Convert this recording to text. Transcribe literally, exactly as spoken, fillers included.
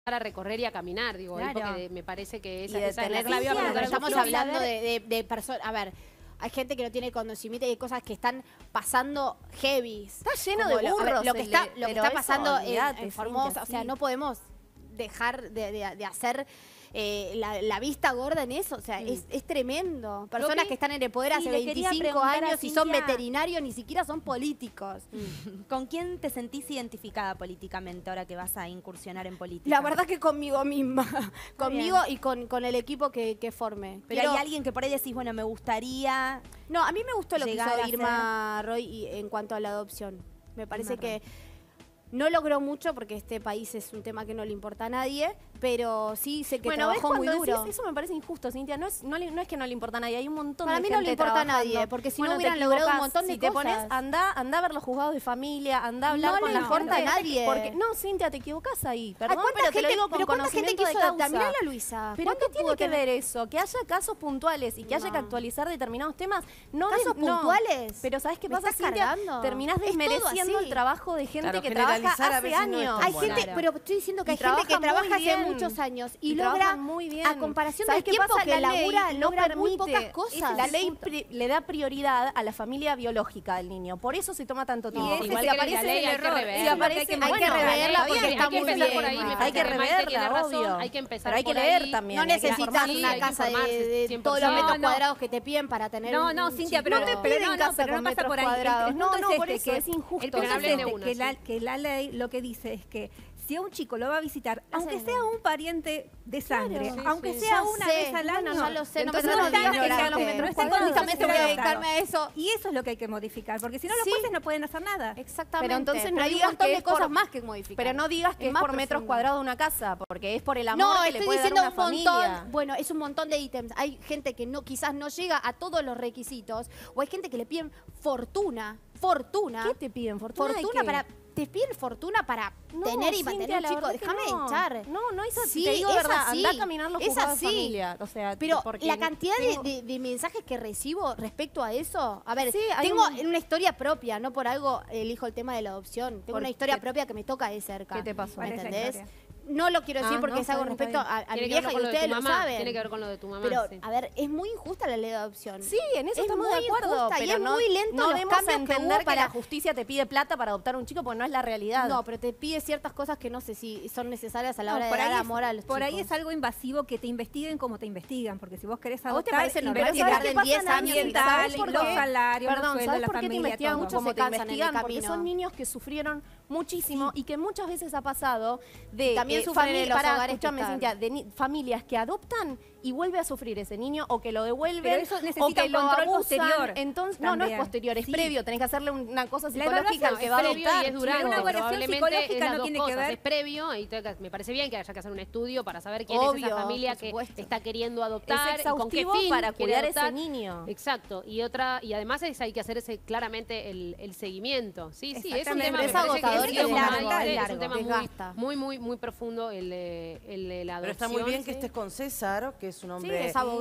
a recorrer y a caminar, digo, Claro. porque me parece que esa, Y de esa es la tener clave. la Pero vida, Estamos Flor, hablando a de, ver. de, de personas... A ver, hay gente que no tiene conocimiento y hay cosas que están pasando heavy. Está lleno Como de lo, a ver, burros lo que el está, de- lo que pero está eso, pasando en- olvídate, en, Formosa, Cintia, o sea, sí. no podemos dejar de, de- de hacer eh, la, la vista gorda en eso, o sea, Mm. es, es tremendo. Personas que- que están en el poder sí, hace le quería veinticinco preguntar a años y son Cintia- veterinarios, ni siquiera son políticos. ¿Con quién te sentís identificada políticamente ahora que vas a incursionar en política? La verdad que conmigo misma, conmigo bien. y con, con el equipo que, que forme. Pero Quiero- hay alguien que por ahí decís, bueno, me gustaría... No, a mí me gustó lo que llegar hizo a Irma Roy y- en cuanto a la adopción. Me parece Irma que no logró mucho porque este país es un tema que no le importa a nadie, pero sí sé que Bueno, ¿ves trabajó muy cuando duro. decís eso me parece injusto, Cintia? No es, no, le- no es que no le importa a nadie, hay un montón Para de mí gente no le importa a trabajando. nadie, porque si no Bueno, te hubieran logrado un equivocás. montón de si te cosas. pones, anda, anda a ver los juzgados de familia, anda a hablar No con le la importa gente. a nadie. Porque, no, Cintia, te equivocás ahí. Ay, Perdón, ¿cuánta pero te lo gente- digo con pero cuánta gente conocimiento quiso de adoptar? causa. Mirá la Luisa. ¿Pero ¿Cuánto qué tiene pudo que tener? ver eso? Que haya casos puntuales y que haya No. que actualizar determinados temas. No ¿Casos es- no. puntuales? Pero ¿sabes qué ¿Me pasa, estás Cintia? cargando? Terminás Es todo desmereciendo así. el trabajo de gente Claro, que trabaja generalizar a hace veces no es años. tan Hay bueno. gente, pero estoy diciendo que Y hay gente que trabajan trabaja muy hace bien. muchos años y, Y logra, trabajan muy bien. a comparación ¿Sabes del qué tiempo pasa? que La ley labura, no logra muy permite- pocas cosas. La ley pri- le da prioridad a la familia biológica del niño. Por eso se toma tanto tiempo. ese Igual es si que la aparece ley el hay que error, reverla. si Eso es lo aparece, hay que bueno, reverla está porque bien, está hay que muy empezar bien. por ahí. Hay Hay que que reverla, tiene reverla, razón, obvio. hay que empezar Pero hay que por leer ahí. también. No hay que necesitas informarse. una hay que casa de, informarse, de cien por todos los ciento. metros No, no. cuadrados que te piden para tener No, un no, un Cintia, chico. pero, No te pero piden no, no, casa pero con no pasa metros por ahí. cuadrados. El, el punto No, no, es por este, eso que es injusto. El Pero punto es hablen de este, una, que, sí. la, que la ley lo que dice es que si a un chico lo va a visitar, aunque Hacen- sea un pariente de sangre, Sí, aunque sí. sea Ya una sé, vez al año, bueno, ya lo sé, no me entonces seas no están ignorante. en los metros No están cuadrados, únicamente voy a dedicarme a eso. Y eso es lo que hay que modificar, porque si no los Sí. jueces no pueden hacer nada. Exactamente. Pero entonces no Pero hay un digas montón que de es por- cosas más que modificar. Pero no digas que Es es más por metros profundo. cuadrados de una casa, porque es por el amor No, que le estoy puede dar diciendo una un montón. familia. Bueno, es un montón de ítems. Hay gente que no, quizás no llega a todos los requisitos, o hay gente que le piden fortuna, fortuna. ¿Qué te piden? ¿Fortuna, de Fortuna qué? para. Te piden fortuna para No, tener y Cintia, mantener un la chico. verdad que Déjame no. hinchar. No, no es así. Sí, Te digo es verdad, así. andá a caminar los Es juzgados así. de familia. O sea, Pero porque la cantidad de- tengo- de, de mensajes que recibo respecto a eso, a ver, Sí, hay tengo un- una historia propia, no por algo elijo el tema de la adopción. Tengo ¿Por una historia qué? propia que me toca de cerca. ¿Qué te pasó? ¿Me ¿Cuál es la entendés? historia? No lo quiero decir Ah, porque no, es algo está bien, respecto está a, a mi Tiene que ver vieja y con lo de ustedes tu lo mamá. saben. Tiene que ver con lo de tu mamá. Pero, sí. a ver, es muy injusta la ley de adopción. Sí, en eso Es estamos muy de acuerdo, injusta y pero es no, muy lento no los demos a cambios que entender hubo que, para- la justicia te pide plata para adoptar un chico, porque no es la realidad. No, pero te pide ciertas cosas que no sé si son necesarias a la No, hora de por dar ahí es- amor a los Por ahí chicos. es algo invasivo que te investiguen como te investigan, porque si vos querés ¿A vos te adoptar, parece normal investigan que ¿sabes qué tarden pasa diez en la años en ambiental? dar ambiental, ¿Por los qué? salarios, los Perdón, sueldos, ¿sabes la por qué te familia, investigan todo. mucho? Cómo Se te cansan en el investigan porque camino. son niños que sufrieron muchísimo y que muchas veces ha pasado de También eh, sufren fami- en los pará, hogares que escúchame, están. Cintia, de ni- familias que adoptan y vuelve a sufrir ese niño o que lo devuelven Pero eso o necesita que un lo control abusan. posterior Entonces, no, no es también. posterior, es Sí. previo. Tenés que hacerle una cosa La psicológica al evaluación que es va a previo adoptar. y es durante. una evaluación Probablemente psicológica es no las dos tiene que cosas. ver. Es previo y te- me parece bien que haya que hacer un estudio para saber quién Obvio, es esa familia por que supuesto. está queriendo adoptar Es y con qué exhaustivo fin para quiere cuidar ese adoptar. niño. Exacto. Y otra y además es, hay que hacer ese claramente el, el seguimiento. Sí, sí, es un Exactamente. tema Pero me es parece que agotador sí, y es es un largo, tema- es es largo, un tema desgasta. muy, muy, muy, muy profundo el de, el de la Pero adopción. está muy bien que sí. estés con César, que es un Sí, hombre es abogado.